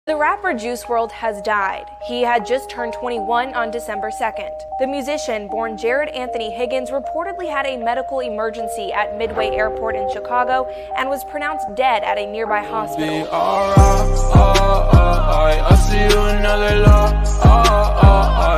The rapper Juice Wrld has died. He had just turned 21 on December 2nd. The musician, born Jared Anthony Higgins, reportedly had a medical emergency at Midway Airport in Chicago and was pronounced dead at a nearby hospital. I see you another love.